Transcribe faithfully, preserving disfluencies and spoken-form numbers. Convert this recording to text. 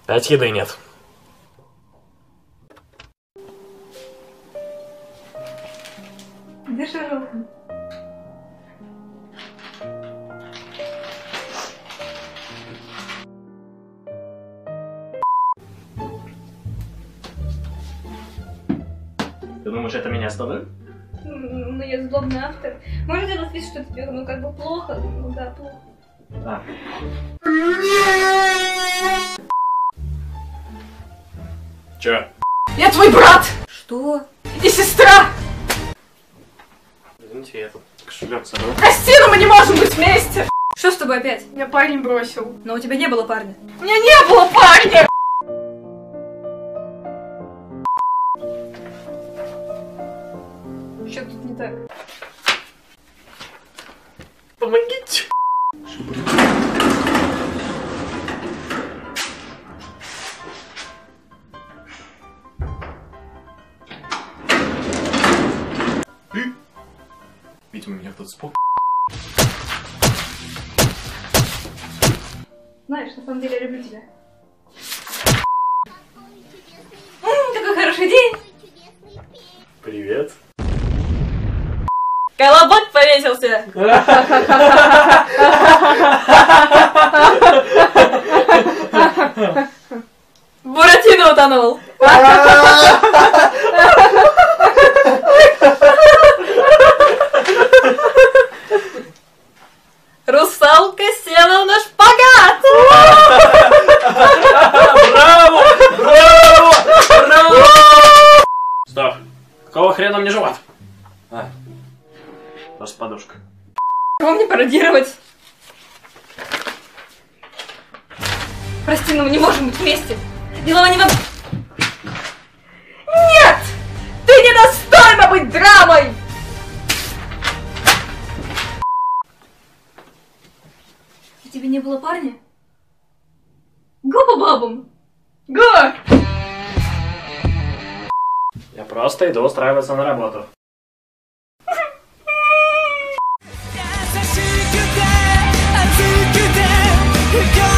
Опять еды нет. Держи руку. Ты думаешь, это меня остановит? Ну, я злобный автор. Может делать вид, что тебе, ну, как бы плохо. Ну, да, плохо. А. Чё? Я твой брат! Что? И сестра! Извините, я тут кошелек собрал. Прости, но мы не можем быть вместе! Что с тобой опять? Меня парень бросил. Но у тебя не было парня. У меня не было парня! Что тут не так? Помогите! Видимо, меня кто-то спок. Знаешь, на самом деле я люблю тебя. Ммм, какой хороший день! Привет. Колобок повесился! Буратино утонул! Русалка села на шпагат! Браво! Браво! Браво! Стоп! Какого хрена мне живот? А. Просто подушка. Кого мне пародировать? Прости, но мы не можем быть вместе. Дело не в... Нет! Ты недостойна быть драмой! У тебя не было парня? Го по бабам! Го! Я просто иду устраиваться на работу. 優しくて熱くて